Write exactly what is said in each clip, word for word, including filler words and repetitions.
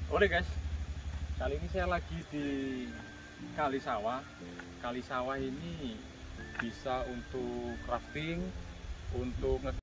Oke guys, kali ini saya lagi di Kali Sawah. Kali Sawah ini bisa untuk crafting, untuk nge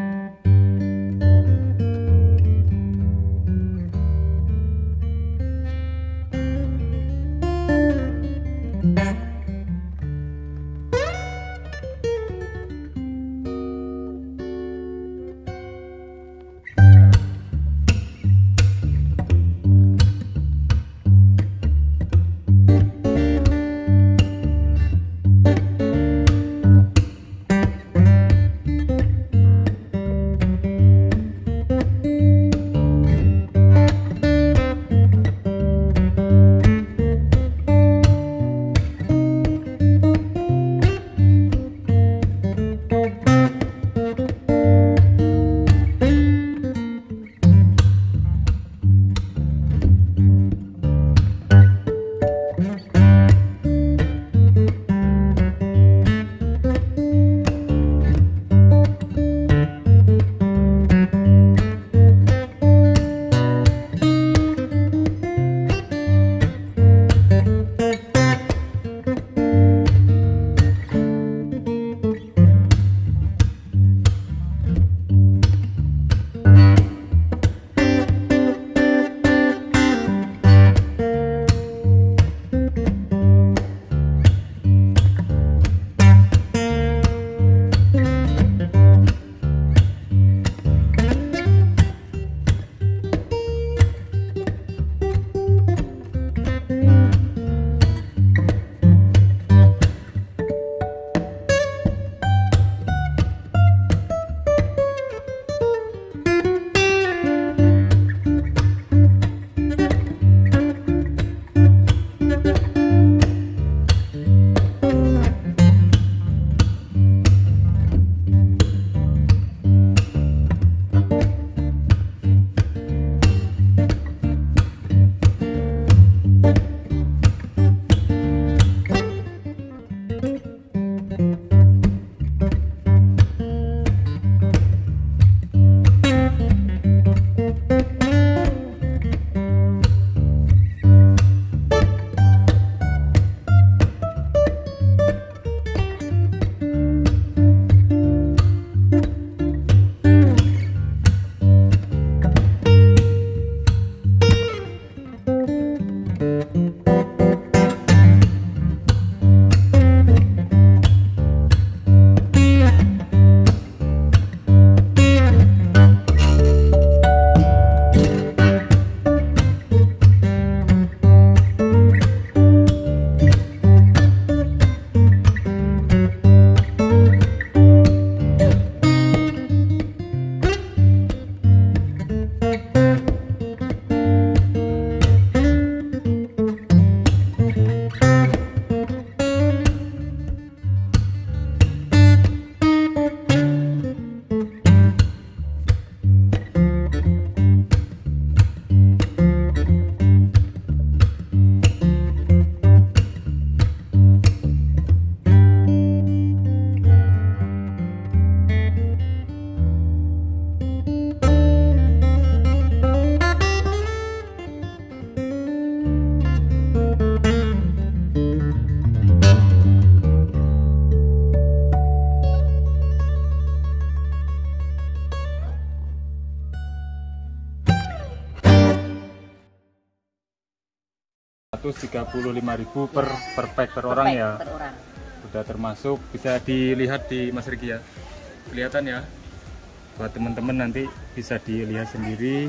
seratus tiga puluh lima ribu per ya, per pack per, per orang pack, ya. Per orang. Sudah termasuk, bisa dilihat di Mas Riki ya. Kelihatan ya. Buat teman-teman nanti bisa dilihat sendiri.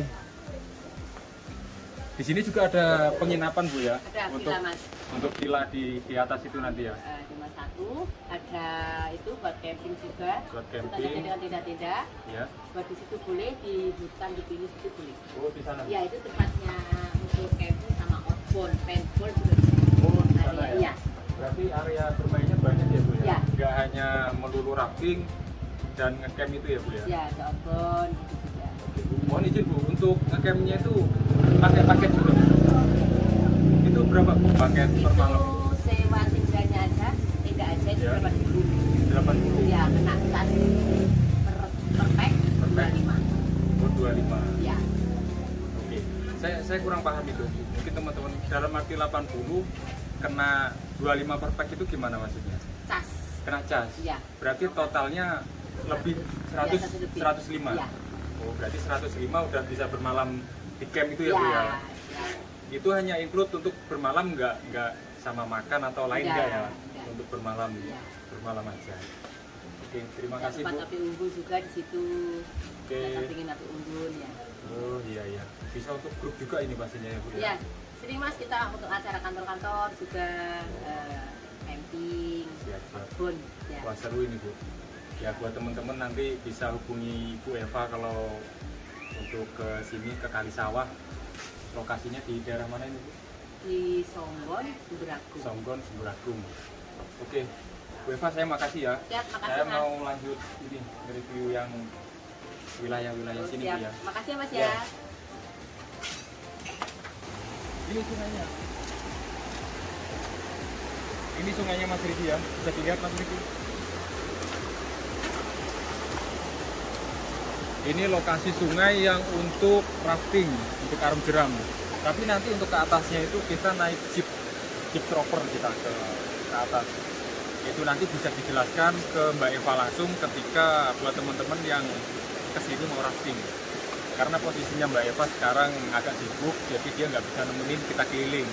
Di sini juga ada penginapan Bu ya. Ada untuk villa, Mas. Untuk villa di di atas itu nanti ya. Uh, cuma satu, ada itu buat camping juga. Buat Itu camping. ada dengan tenda-tenda. Ya. Buat di situ boleh, di hutan di pinus itu boleh. Oh, di sana. Ya, itu tempatnya untuk camping sama outbound, paintball juga bisa. Oh, di sana ya. Iya. Berarti area bermainnya banyak ya Bu ya? Ya. Nggak hanya melulu rafting dan ngecamp itu ya Bu ya? Ya, ada outbound gitu juga. Oke Bu, mohon izin Bu, untuk ngecampnya itu pakai paket juga? Itu berapa Bu paket per malam? Itu sewa tendanya aja, tenda aja itu Ya. delapan puluh. delapan puluh? Ya, kena tas per, per pack Per pack? dua puluh lima. Oh, dua puluh lima. Ya. Oke. Saya saya kurang paham itu. Mungkin teman-teman dalam arti delapan puluh kena dua puluh lima per pack itu gimana maksudnya? Cas. Kena cas. Iya. Berarti totalnya lebih seratus Iya, satu lebih. seratus lima. Iya. Oh, berarti seratus lima udah bisa bermalam di camp itu ya, Iya. Bu ya. Iya. Itu hanya include untuk bermalam, nggak nggak sama makan atau lain Iya, nggak ya? iya. Untuk bermalam, Iya. bermalam aja. Oke, terima Ada kasih tempat Bu. api unggun juga di situ. Oke. Ada sampingin api unggun ya. Oh iya iya. Bisa untuk grup juga ini pastinya ya Bu ya. Iya, sering Mas kita untuk acara kantor-kantor juga eh, camping, Siap, siap. outbound ya. Wah seru ini Bu. Ya buat teman-teman nanti bisa hubungi Bu Eva kalau untuk ke sini ke Kalisawah. Lokasinya di daerah mana ini Bu? Di Songgon, Sumberagum. Songgon, Semburagung. Oke, Bu Eva saya makasih ya. Siap, makasih Saya Mas. mau lanjut ini review yang wilayah-wilayah Oh, sini siap. Bu ya. Makasih ya Mas Ya. ya. Ini sungainya. Ini sungainya Mas Riki ya. Bisa dilihat Mas Riki. Ini lokasi sungai yang untuk rafting, untuk arung jeram. Tapi nanti untuk ke atasnya itu kita naik jeep, jeep chopper kita ke, ke atas. Itu nanti bisa dijelaskan ke Mbak Eva langsung ketika buat teman-teman yang kesini mau rafting. Karena posisinya Mbak Eva sekarang agak sibuk, jadi dia nggak bisa nemenin kita keliling.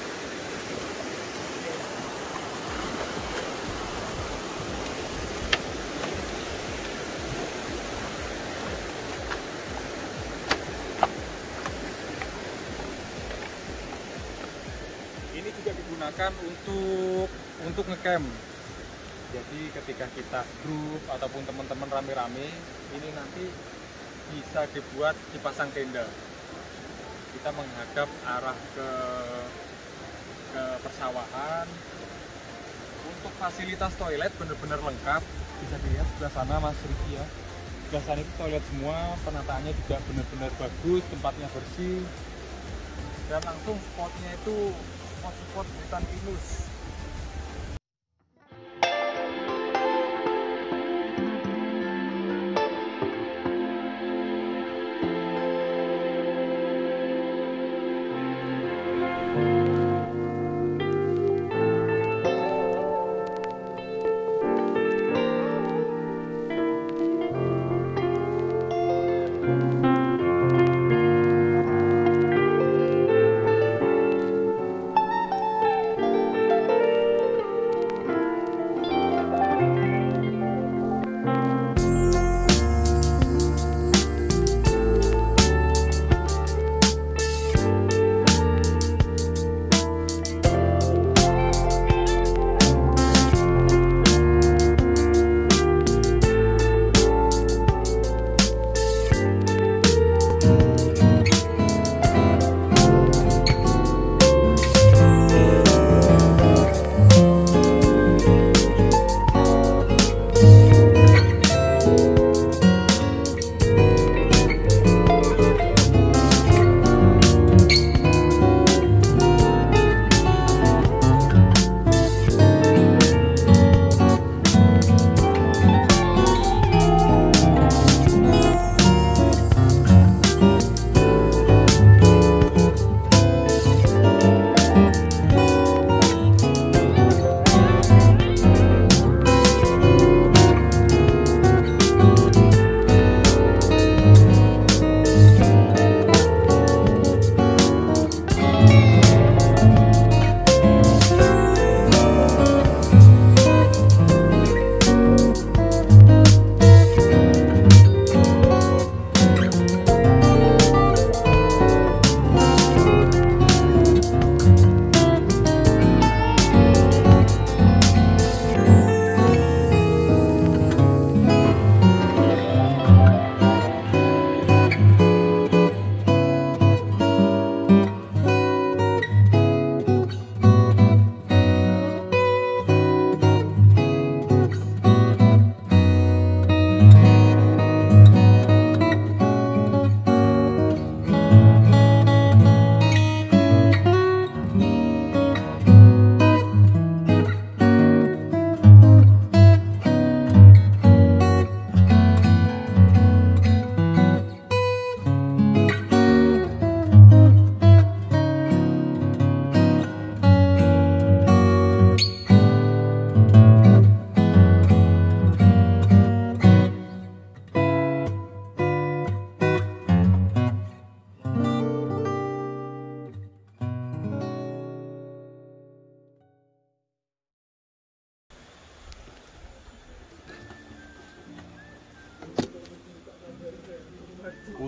Ini juga digunakan untuk untuk ngecamp. Jadi ketika kita grup ataupun teman-teman rame-rame, ini nanti bisa dibuat dipasang tenda. Kita menghadap arah ke ke persawahan. Untuk fasilitas toilet benar-benar lengkap. Bisa dilihat sebelah sana Mas Riki ya. Sebelah sana itu toilet semua, penataannya juga benar-benar bagus, tempatnya bersih. Dan langsung spotnya itu spot-spot hutan pinus.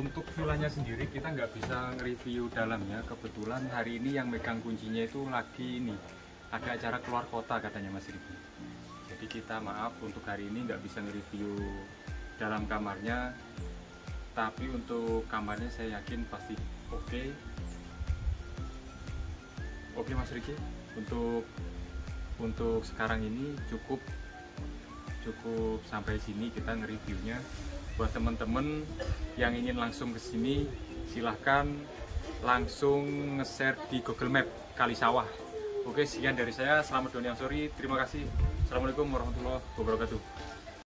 untuk villanya sendiri kita nggak bisa nge-review dalamnya. Kebetulan hari ini yang megang kuncinya itu lagi ini ada acara keluar kota katanya Mas Riki. Jadi kita maaf untuk hari ini nggak bisa nge-review dalam kamarnya. Tapi untuk kamarnya saya yakin pasti oke. Okay. Oke okay, Mas Riki, untuk untuk sekarang ini cukup cukup sampai sini kita nge-reviewnya. Buat teman-teman yang ingin langsung ke sini, silahkan langsung nge-share di Google Map Kalisawah. Oke, sekian dari saya. Selamat Doni Amsori. Terima kasih. Assalamualaikum warahmatullahi wabarakatuh.